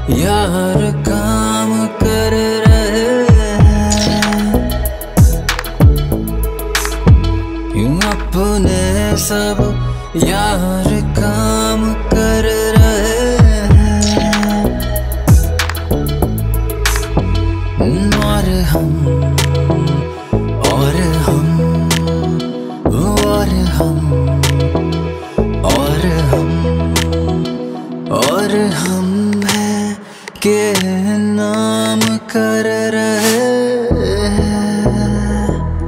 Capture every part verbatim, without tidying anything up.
यार काम कर रहे हैं, यूं अपने सब यार काम कर रहे हैं। और हम और हम और हम और हम और हम हैं के नाम कर रहे हैं।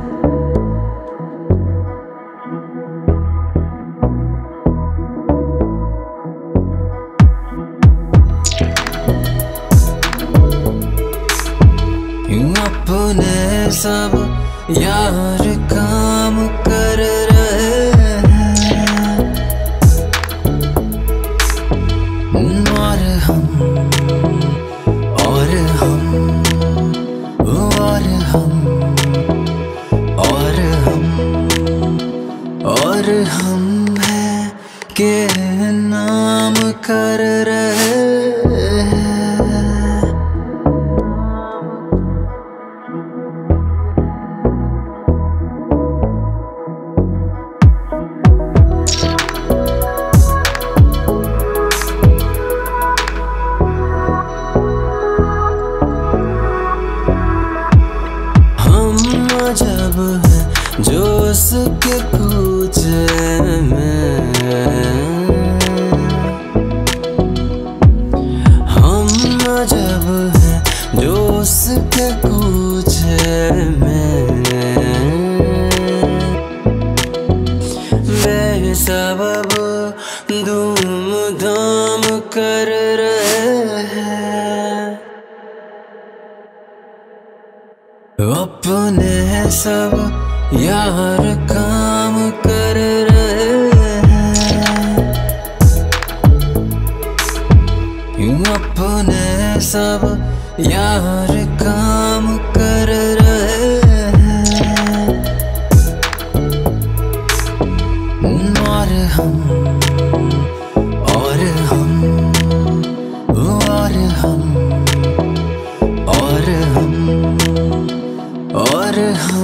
यूं अपने सब यार काम कर रहे हैं। और हम और हम और हम और हम और हम हैं के नाम कर रहे हैं। जब है जो उसके कूचे में, हम जब है जो उसके कूचे में, बेसबब धूम धाम कर रहे हैं। अपने सब यार काम कर रहे हैं, यूं अपने सब यार काम कर रहे हैं। और हम और हम और हम और हम और हम